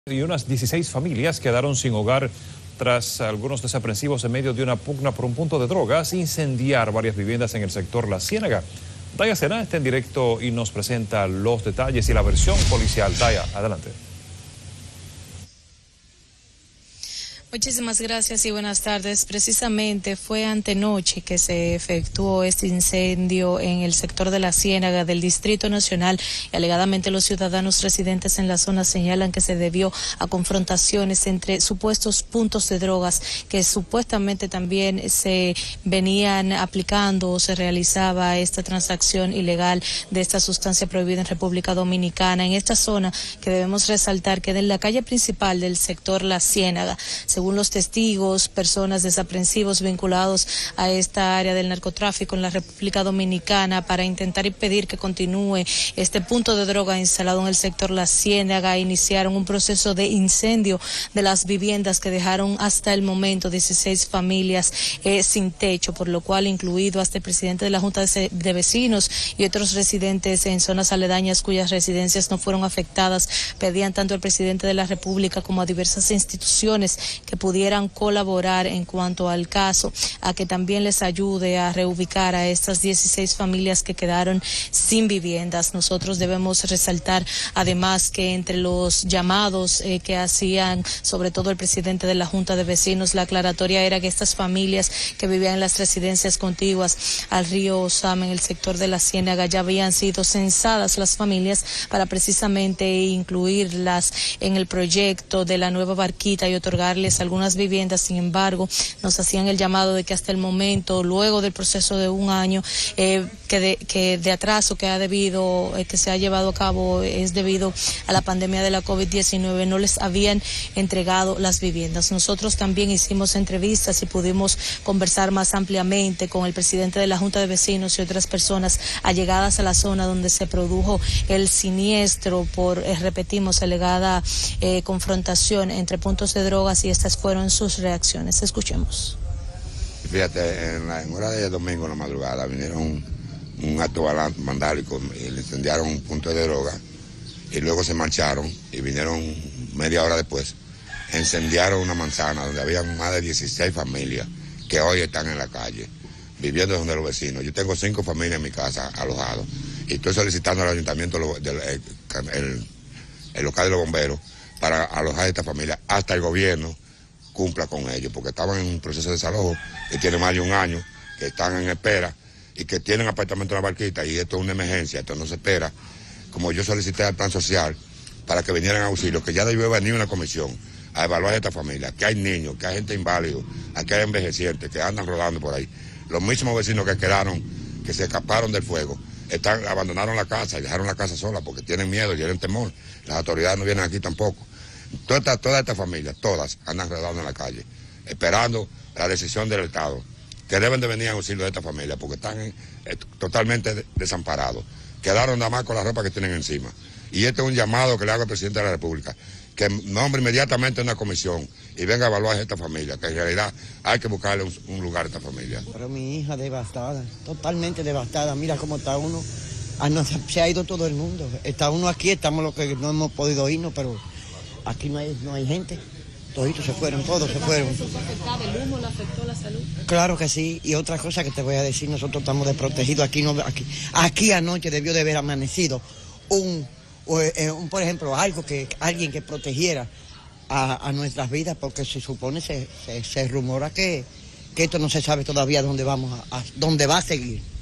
Y unas 16 familias quedaron sin hogar tras algunos desaprensivos en medio de una pugna por un punto de drogas incendiar varias viviendas en el sector La Ciénaga. Daya Sena está en directo y nos presenta los detalles y la versión policial. Daya, adelante. Muchísimas gracias y buenas tardes. Precisamente fue antenoche que se efectuó este incendio en el sector de La Ciénaga del Distrito Nacional y alegadamente los ciudadanos residentes en la zona señalan que se debió a confrontaciones entre supuestos puntos de drogas que supuestamente también se venían aplicando o se realizaba esta transacción ilegal de esta sustancia prohibida en República Dominicana. En esta zona que debemos resaltar que en la calle principal del sector La Ciénaga, según los testigos, personas desaprensivos vinculados a esta área del narcotráfico en la República Dominicana para intentar impedir que continúe este punto de droga instalado en el sector La Ciénaga, iniciaron un proceso de incendio de las viviendas que dejaron hasta el momento 16 familias sin techo, por lo cual incluido hasta el presidente de la Junta de Vecinos y otros residentes en zonas aledañas cuyas residencias no fueron afectadas, pedían tanto al presidente de la República como a diversas instituciones que pudieran colaborar en cuanto al caso, a que también les ayude a reubicar a estas 16 familias que quedaron sin viviendas. Nosotros debemos resaltar además que entre los llamados que hacían sobre todo el presidente de la Junta de Vecinos, la aclaratoria era que estas familias que vivían en las residencias contiguas al río Osama en el sector de La Ciénaga ya habían sido censadas las familias para precisamente incluirlas en el proyecto de la nueva barquita y otorgarles algunas viviendas. Sin embargo, nos hacían el llamado de que hasta el momento, luego del proceso de un año que de atraso que que se ha llevado a cabo es debido a la pandemia de la COVID-19, no les habían entregado las viviendas. Nosotros también hicimos entrevistas y pudimos conversar más ampliamente con el presidente de la Junta de Vecinos y otras personas allegadas a la zona donde se produjo el siniestro por, repetimos, alegada confrontación entre puntos de drogas, y estas fueron sus reacciones. Escuchemos. Fíjate, en hora de domingo en la madrugada vinieron un acto vandálico y le incendiaron un punto de droga y luego se marcharon y vinieron media hora después, incendiaron una manzana donde había más de 16 familias que hoy están en la calle, viviendo donde los vecinos. Yo tengo 5 familias en mi casa alojados y estoy solicitando al ayuntamiento el local de los bomberos para alojar a esta familia hasta el gobierno cumpla con ellos, porque estaban en un proceso de desalojo que tiene más de un año, que están en espera y que tienen apartamento en la barquita, y esto es una emergencia, esto no se espera. Como yo solicité al plan social para que vinieran a auxilio, que ya debió venir una comisión a evaluar a esta familia, que hay niños, que hay gente inválido, que hay envejecientes, que andan rodando por ahí. Los mismos vecinos que quedaron, que se escaparon del fuego, abandonaron la casa y dejaron la casa sola porque tienen miedo, tienen temor. Las autoridades no vienen aquí tampoco. Toda esta familia, todas andan rodando en la calle, esperando la decisión del Estado, que deben de venir a auxilio de esta familia porque están totalmente desamparados. Quedaron nada más con la ropa que tienen encima. Y este es un llamado que le hago al presidente de la República, que nombre inmediatamente una comisión y venga a evaluar a esta familia, que en realidad hay que buscarle un lugar a esta familia. Pero mi hija devastada, totalmente devastada. Mira cómo está uno. Se ha ido todo el mundo. Está uno aquí, estamos los que no hemos podido irnos, pero aquí no hay gente. Toditos se fueron, todos se fueron. ¿El humo le afectó la salud? Claro que sí. Y otra cosa que te voy a decir, nosotros estamos desprotegidos. Aquí anoche debió de haber amanecido por ejemplo, alguien que protegiera a nuestras vidas, porque se supone, se rumora que esto no se sabe todavía dónde va a seguir.